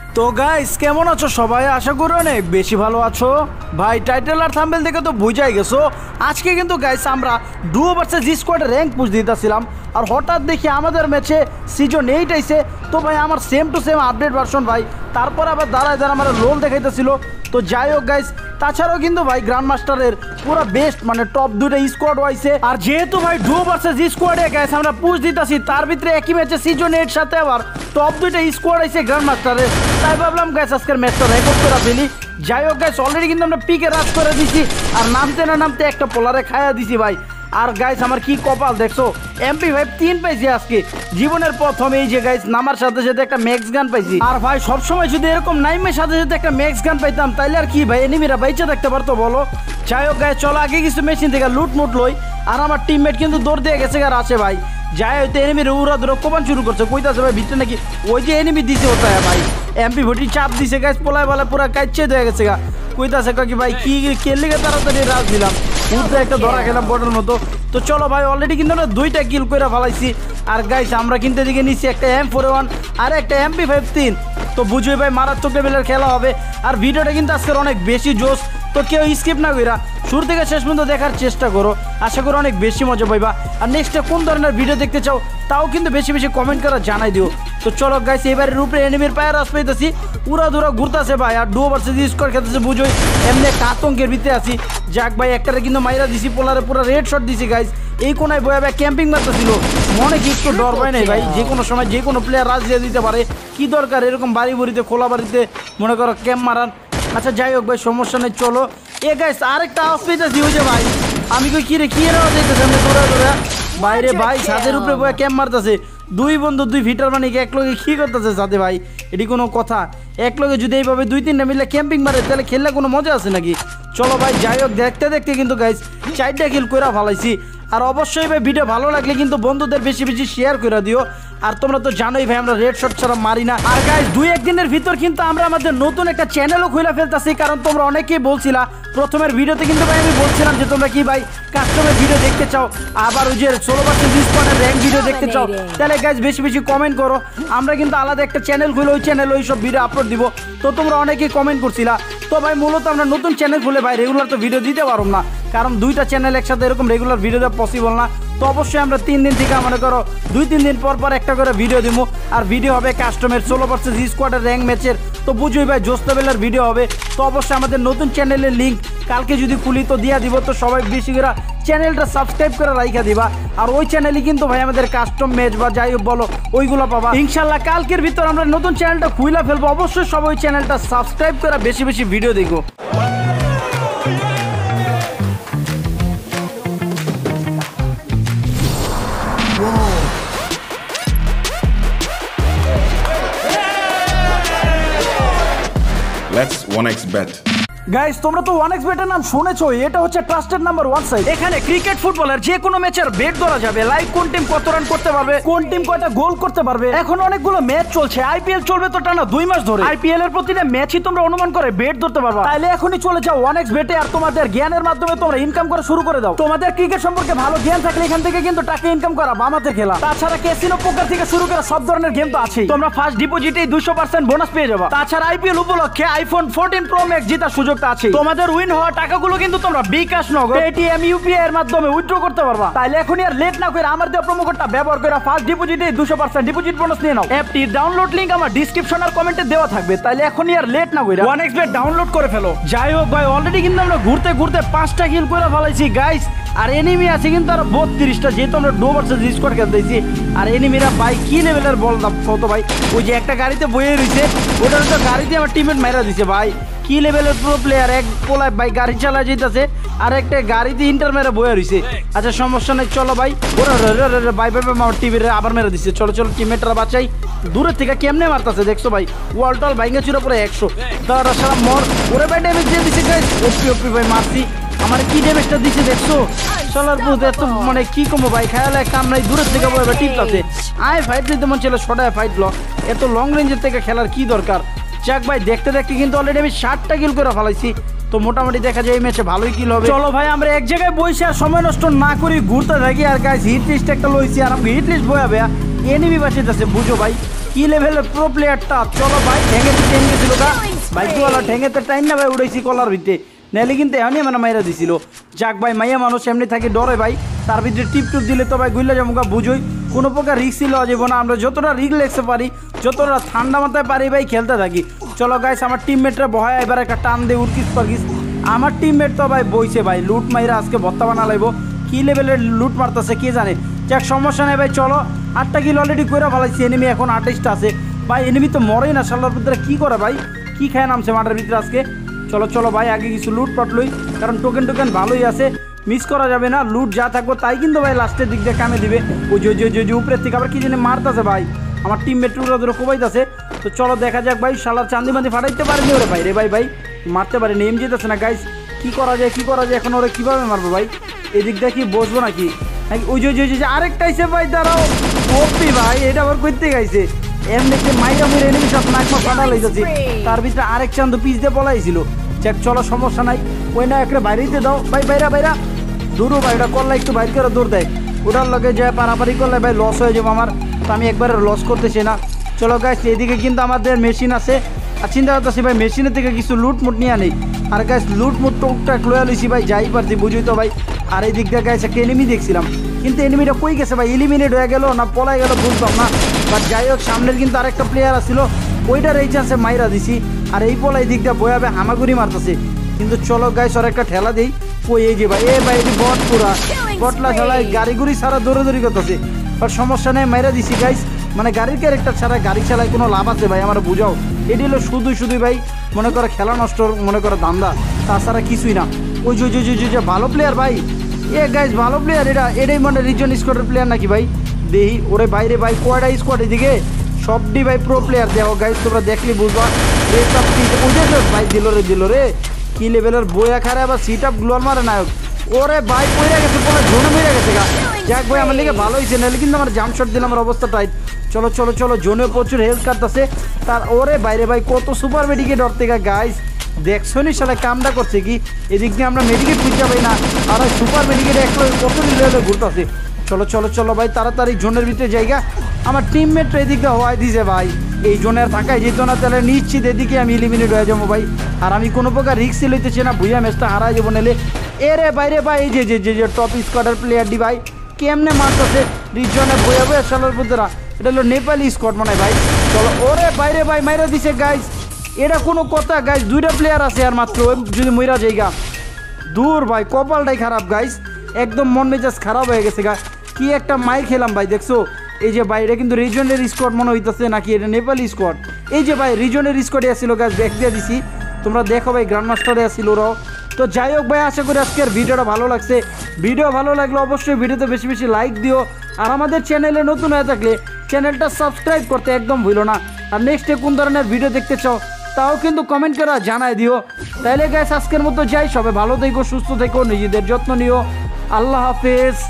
তো গাইস কেমন আছো সবাই? আশা করি অনেক বেশি ভালো আছো ভাই। টাইটেল আর থাম্বনেল দেখে তো বুঝাই গেছো আজকে কিন্তু গাইস আমরা ডুও ভার্সেস জি স্কোয়াডে র্যাঙ্ক পুশ দিতেছিলাম, আর হঠাৎ দেখি আমাদের ম্যাচে সিজন 8 আইছে। তো ভাই আমার same to same update version ভাই, তারপর আবার দাঁড়ায় আমার লোল দেখাইতেছিল। তো যাই হোক গাইস, তাছাড়াও কিন্তু ভাই গ্র্যান্ড মাস্টারের পুরো বেস্ট মানে টপ দুইটা স্কোয়াড হয়েছে। আর যেহেতু ভাই ডুও ভার্সেস জি স্কোয়াডে গাইস আমরা পুশ দিতেছি, তার ভিতরে একই ম্যাচে সিজন 8 সাথে আবার টপ দুইটা স্কোয়াড আইছে গ্র্যান্ড মাস্টারের, তাই ভাবলাম গাইস আজকের ম্যাচটা রেকর্ড করে ফেলি। যাই হোক গাইস, অলরেডি কিন্তু আমরা পিকে রাজ করে দিছি, আর নামতে না নামতে একটা পোলারে খাইয়া দিছি ভাই। আর গাইস আমার কি কপাল দেখছো, MP5 3 পাইছি আজকে জীবনের প্রথম। এই যে গাইস নামার সাথে সাথে একটা ম্যাক্স গান পাইছি। আর ভাই সবসময় যদি এরকম নাইমের সাথে সাথে একটা ম্যাক্স গান পাইতাম তাইলে আর কি ভাই এনিমিরা বাইচা দেখতে পারতো বলো। যাই হোক গাইস, চলো আগে কিছু মেশিন থেকে লুট মুট লই। আর আমার টিমমেট কিন্তু দৌড় দিয়ে গেছে আর আছে ভাই। যাই হয়তো এনিমির উড়া ধরে কোবান শুরু করছে, কইতাছে ভাই ভিতরে নাকি ওই যে এনিমি দিছে ওটাই ভাই। MP40 চাপ দিছে গাইস, পোলায় বলে পুরা কাইচে দিয়ে গেছে গা। কইতাছে কি ভাই কি খেললে তাড়াতাড়ি রাজ দিলাম, উঠতে একটা ধরা খেলাম বটের মতো। তো চলো ভাই অলরেডি কিন্তু আমরা 2টা কিল করে ফেলাইছি। আর গাইস আমরা কিন্তু এদিকে নিচ্ছি একটা M41 আর একটা MP5 3। তো বুঝুই ভাই মারাত্মক লেভেলের খেলা হবে। আর ভিডিওটা কিন্তু আজকের অনেক বেশি জোশ, তো কেউ স্কিপ না কইরা শুরু থেকে শেষ পর্যন্ত দেখার চেষ্টা করো, আশা করি অনেক বেশি মজা পাইবা। আর নেক্সটে কোন ধরনের ভিডিও দেখতে চাও তাও কিন্তু বেশি বেশি কমেন্ট করে জানাই দিও। তো চলো গাইস, এবারে উপরে এনিমির পায়ে রাস পাইতেছি, উড়া ধুরা ঘুরতেছে ভাই। আর ডুও ভার্সেস স্কোয়াড খেলতেছে বুঝোই, এমনি আতঙ্কের ভিতরে আছি। যাক ভাই একটারে কিন্তু মাইরা দিছি, পোলারে পুরো রেড শট দিছি গাইস। এই কোনায় বয়ে ভাই ক্যাম্পিং মারতেছিল, মনে কি একটু ডর পায় নাই ভাই, যে কোনো সময় যে কোনো প্লেয়ার রাজ দিয়ে দিতে পারে। কি দরকার এরকম বাড়ি বুড়িতে খোলা বাড়িতে মনে করো ক্যাম্প মারান। আচ্ছা যাই হোক ভাই সমস্যা নেই, চলো এ গাইস আরেকটা আওয়াজ পেয়েছি ওই যে ভাই। আমি কই কি রে কি আওয়াজ যাইতেছে আমি দৌড়া দৌড়া বাইরে ভাই ছাদের উপরে বয়ে ক্যাম্প মারতেছে। দুই বন্ধু দুই ফিটার মানে এক লগে কি করতেছে সাথে ভাই, এটি কোনো কথা? এক লগে যদি এইভাবে 2-3টা মিলে ক্যাম্পিং মারে তাহলে খেললে কোনো মজা আছে নাকি? চলো ভাই যাই হোক, দেখতে দেখতে কিন্তু গাইস 4টা কিল কইরা ফেলাইছি। আর অবশ্যই ভাই ভিডিও ভালো লাগলে কিন্তু বন্ধুদের বেশি বেশি শেয়ার করে দিও। আর তোমরা তো জানোই ভাই আমরা রেড শট ছাড়া মারি না। আর গাইস 2-1 দিনের ভিতর কিন্তু আমরা আমাদের নতুন একটা চ্যানেলও খুলে ফেলতেছি, কারণ তোমরা অনেকেই বলছিলা প্রথমের ভিডিওতে কিন্তু ভাই আমি বলছিলাম যে তোমরা কি ভাই কাস্টমার ভিডিও দেখতে চাও, আবার ওই যে 16 ভার্সেস স্কোয়াডের র্যাঙ্ক ভিডিও দেখতে চাও, তাহলে গাইস বেশি বেশি কমেন্ট করো। আমরা কিন্তু আলাদা একটা চ্যানেল খুলে ওই চ্যানেলে ওই সব ভিডিও আপলোড দিব। তো তোমরা অনেকেই কমেন্ট করছিলা। তো ভাই মূলত আমরা নতুন চ্যানেল খুলে ভাই রেগুলার তো ভিডিও দিতে পারব না, কারণ 2টা চ্যানেল একসাথে এরকম রেগুলার ভিডিও দেওয়া পসিবল না। তো অবশ্যই আমরা 3 দিন থেকে মনে করো 2-3 দিন পর পর একটা করে ভিডিও দিব। আর ভিডিও হবে কাস্টমের 16 ভার্সেস স্কোয়াডের র্যাঙ্ক ম্যাচের, তো বুঝুই ভাই জোস লেভেলের ভিডিও হবে। তো অবশ্যই আমাদের নতুন চ্যানেলের লিঙ্ক কালকে যদি খুলি তো দিয়া দিব। তো সবাই বেশি করে চ্যানেলটা সাবস্ক্রাইব করে রাইখা দিবা। আর ওই চ্যানেলে কিন্তু ভাই আমাদের কাস্টম ম্যাচ বা যাই হোক বলো ওইগুলো পাবা ইনশাল্লাহ। কালকের ভিতর আমরা নতুন চ্যানেলটা খুইলা ফেলবো, অবশ্যই সবাই ওই চ্যানেলটা সাবস্ক্রাইব করে বেশি বেশি ভিডিও দেখো। Let's 1xbet. গাইস তোমরা তো 1xbet এর নাম শুনেছো, এটা হচ্ছে ট্রাস্টেড নাম্বার 1 সাইট। এখানে ক্রিকেট ফুটবলের যে কোনো ম্যাচের বেট ধরা যাবে, লাইভ কোন টিম কত রান করতে পারবে, কোন টিম কয়টা গোল করতে পারবে। এখন অনেকগুলো ম্যাচ চলছে, IPL চলবে তো টানা 2 মাস ধরে। IPL এর প্রতিটা ম্যাচই তোমরা অনুমান করে বেট ধরতে পারবা। তাইলে এখনই চলে যাও 1xbet এ, আর তোমাদের জ্ঞানের মাধ্যমে তোমরা ইনকাম করা শুরু করে দাও। তোমাদের ক্রিকেট সম্পর্কে ভালো জ্ঞান থাকলে এখান থেকে কিন্তু টাকা ইনকাম করা বামাতে খেলা। তাছাড়া ক্যাসিনো পোকার থেকে শুরু করে সব ধরনের গেম তো আছেই। তোমরা ফার্স্ট ডিপোজিটেই 200% বোনাস পেয়ে যাবে। তাছাড়া IPL উপলক্ষে iPhone 14 Pro Max জেতার সুযোগটা আছে। তোমাদের উইন হওয়া টাকাগুলো কিন্তু তোমরা বিকাশ নগদ পেটিএম ইউপিআই এর মাধ্যমে উইথড্র করতে পারবা। তাইলে এখনই আর লেট না করে আমার দেওয়া প্রোমো কোডটা ব্যবহার করে ফার্স্ট ডিপোজিটে 200% ডিপোজিট বোনাস নিয়ে নাও। অ্যাপটির ডাউনলোড লিংক আমার ডেসক্রিপশন আর কমেন্টে দেওয়া থাকবে। তাইলে এখনই আর লেট না করে 1xbet ডাউনলোড করে ফেলো। যাই হোক ভাই অলরেডি কিন্তু আমরা ঘুরতে ঘুরতে 5টা কিল করে ফেলাইছি গাইস। আর এনিমি আছে কিন্তু আর 32টা, যেহেতু আমরা ডুও ভার্সেস স্কোয়াড খেলতেছি। আর এনিমিরা ভাই কি লেভেলের বল কত ভাই, ওই যে একটা গাড়িতে বয়ে রয়েছে ওটার তো গাড়িতে আমার টিমমেট মাইরা দিছে ভাই। কি লেভেলের প্রো প্লেয়ার, এক পোলায় ভাই গাড়ি চালা যেতেছে আর একটা গাড়িতে ইন্টার মেরে বয়ে রয়েছে। আচ্ছা সমস্যা নেই, চলো ভাই ওরা ভাই ভাই আমার টিভির আবার মেরে দিচ্ছে। চলো চলো টিমমেটরা বাঁচাই। দূরের থেকে কেমনে মারতেছে দেখছো ভাই, ওয়াল টল ভাইঙ্গা চুরা পরে 100 তারা সারা মর ওরে ভাই ড্যামেজ দিয়ে দিচ্ছে গাইস। ওপি ভাই মারছি, আমার কি ড্যামেজটা দিচ্ছে দেখছো। চলার বুঝ এত মানে কি কমো ভাই, খেয়াল এক কাম নাই, দূরের থেকে বয়ে টিপটাছে। আয় ফাইট নিতে মন ছিল সটায় ফাইট ল, এত লং রেঞ্জের থেকে খেলার কি দরকার। যাক ভাই দেখতে দেখতে কিন্তু অলরেডি আমি 60টা কিল করে ফেলাইছি। তো মোটামুটি দেখা যায় এই ম্যাচে ভালোই কিল হবে। চলো ভাই আমরা এক জায়গায় বসে আর সময় নষ্ট না করি ঘুরতে থাকি। আর গাইস হিট লিস্ট একটা লইছি, আর আমাকে হিট লিস্ট বয়াবে এনিমি বাঁচিতেছে বুঝো ভাই। কি লেভেলের প্রো প্লেয়ারটা। চলো ভাই ঠেঙেতে টেন গেছিল গা বাইকওয়ালা, ঠেঙেতে টাইম না ভাই উড়াইছি কলার ভিতরে, নাহলে কিন্তু এমনি মানে মাইরা দিছিল। যাক ভাই মাইয়া মানুষ এমনি থাকে ডরে ভাই, তার ভিতরে টিপ টুপ দিলে তো ভাই গুইলা জমকা বুঝোই কোনো প্রকার রিস্ক লওয়া যাবো না। আমরা যতটা রিস্ক লেগতে পারি, যতটা ঠান্ডা মাথায় পারি ভাই খেলতে থাকি। চলো গাইস আমার টিমমেটরা বহায় এবার একটা টান দিয়ে উড়কিস পারকিস। আমার টিমমেট তো ভাই বইছে ভাই, লুট মাইরা আজকে ভত্তা বানা লাগবো। কী লেভেলের লুট মারতেছে কে জানে। যাক সমস্যা নেই ভাই, চলো 8টা কিল অলরেডি করে ফেলাইছি, এনিমি এখন 28টা আছে ভাই। এনিমি তো মরেই না শালার ভিতরে, কী করে ভাই, কী খায় নামছে মাঠের ভিতরে আজকে। চলো চলো ভাই আগে কিছু লুট পাটলই, কারণ টোকেন টোকেন ভালোই আছে, মিস করা যাবে না। লুট যা থাকবো তাই কিন্তু ভাই লাস্টের দিক দিয়ে কামে দিবে। ওই যে উপরের থেকে আবার কি জানি মারতেছে ভাই, আমার টিম মেট্রোরা ধরে কোবাইতেছে। তো চলো দেখা যাক ভাই, শালার চান্দি মান্দি ফাটাইতে পারেনি ওরে ভাই রে ভাই মারতে পারে নেম যেতেছে না গাইস। কী করা যায় এখন ওরা কীভাবে মারবো ভাই, এদিক দিয়ে কি বসবো নাকি? ওই যে আরেকটা আইসে ভাই, দাঁড়াও ওপি ভাই, এটা আবার করতে গাইছে এমনি মাইরা মুড়ে এনিমি সব নাকমা ফাটা লাইতেছে, তার ভিতরে আরেক চান্দ পিস দিয়ে পলাইছিল। চেক চলো সমস্যা নাই, ওই না একটা বাইরেতে দাও ভাই, বাইরা দূরও ভাই, ওটা করলে একটু বাইর করে দৌড় দেয়, ওটার লগে যায় পারাপারি করলে ভাই লস হয়ে যাবো আমার, তো আমি একবারে লস করতেছি না। চলো গাইস এদিকে কিন্তু আমাদের মেশিন আছে, আর চিন্তা করতেছি ভাই মেশিনের থেকে কিছু লুটমুট নিয়ে নেই। আর গাইস লুটমুট টুকটাক লয়ে লইছি ভাই, যাই পারছি বুঝি তো ভাই। আর এই দিক দিয়ে গাইস একটা এনিমি দেখছিলাম, কিন্তু এনিমিটা কই গেছে ভাই, এলিমিনেট হয়ে গেল না পলাই গেল বুঝলাম না। বাট যাই হোক সামনের কিন্তু আরেকটা প্লেয়ার আসছিল, ওইটার এই চান্সে মাইরা দিছি। আর এই পলাই দিক দিয়ে বয়াবে হামাগুড়ি মারতেছে। কিন্তু চলো গাইস আর একটা ঠেলা দিই, ওই এই যে ভাই এটি বট পুরা বটলা ঠেলায় গাড়ি গুড়ি সারা দৌড়াদৌড়ি করতেছে। বাট সমস্যা নেই মাইরা দিছি গাইস, মানে গাড়ির ক্যারেক্টার ছাড়া গাড়ি চালায় কোনো লাভ আছে ভাই আমার বুঝাও। এটি হলো শুধুই ভাই মনে করো খেলা নষ্ট, মনে করো দান্দা, তাছাড়া কিছুই না। ওই যে ভালো প্লেয়ার ভাই, গাইস ভালো প্লেয়ার, এটাই মানে রিজন স্কোয়াডের প্লেয়ার নাকি ভাই, দেহি ওরে বাইরে ভাই কয়টা স্কোয়াড এদিকে সবটি ভাই প্রো প্লেয়ার দেখো গাইস, তোমরা দেখলি বুঝবা। ভাই দিল রে কি লেভেলের বইয়া খারে, আবার সিট আপ গ্লোয়াল মারে নায়ক, ওরে ভাই পড়ে গেছে বলে ঝোনে মেরে গেছে গা। যাক ভাই আমার লিগে ভালো হয়েছে, নাহলে কিন্তু আমার জাম্প শট দিলে আমার অবস্থা টাইট। চলো জোনে প্রচুর হেল্প কাটতেছে তার, ওরে বাইরে ভাই কত সুপার মেডিকেট ডর থেকে গাইস, দেখছো নি সালে কামটা করছে কি, এদিক দিয়ে আমরা মেডিকেট খুঁজতে পাই না, আর ওই সুপার মেডিকেট একটা কত লেভেলে ঘুরতেছে। চলো ভাই তাড়াতাড়ি জোনের ভিতরে জায়গা, আমার টিমমেটরা এদিকে হওয়াই দিছে ভাই, এই জোনের থাকায় যেত না, তাহলে নিশ্চিত এদিকে আমি এলিমিনেট হয়ে যাবো ভাই। আর আমি কোনো প্রকার রিক্স লইতেছি না, ভুইয়া ম্যাচটা হারাই যাবো নেলে। এরে বাইরে ভাই এই যে টপ স্কোয়াডের প্লেয়ারটি ভাই কেমনে মারতেছে রিজনে বইয়া সালার বুদ্ধরা, এটা হলো নেপালি স্কোয়াড মনে হয় ভাই। চলো ওরে বাইরে ভাই মাইরা দিছে গাইস, এটা কোনো কথা গাইস, 2টা প্লেয়ার আছে আর মাত্র, যদি মইরা যাইগা দূর ভাই কপালটাই খারাপ গাইস, একদম মন মেজাজ খারাপ হয়ে গেছে গা। কি একটা মাই খেলাম ভাই দেখছো, এই যে ভাই এটা কিন্তু রিজনের স্কোয়াড মনে হইতেছে নাকি এটা নেপালি স্কোয়াড, এই যে ভাই রিজনের স্কোয়াডে আসছিল গাছ ব্যাক দিয়ে দিছি, তোমরা দেখো ভাই গ্র্যান্ড মাস্টারে আসছিল ওরাও। তো যাই হোক ভাই আশা করি আজকের ভিডিওটা ভালো লাগছে, ভিডিও ভালো লাগলে অবশ্যই ভিডিওতে বেশি লাইক দিও, আর আমাদের চ্যানেলে নতুন হয়ে থাকলে চ্যানেলটা সাবস্ক্রাইব করতে একদম ভুলো না। আর নেক্সটে কোন ধরনের ভিডিও দেখতে চাও তাও কিন্তু কমেন্ট করে জানাই দিও। তাইলে গাইস আজকের মতো যাই, সবাই ভালো থেকো, সুস্থ থেকো, নিজেদের যত্ন নিও, আল্লাহ হাফেজ।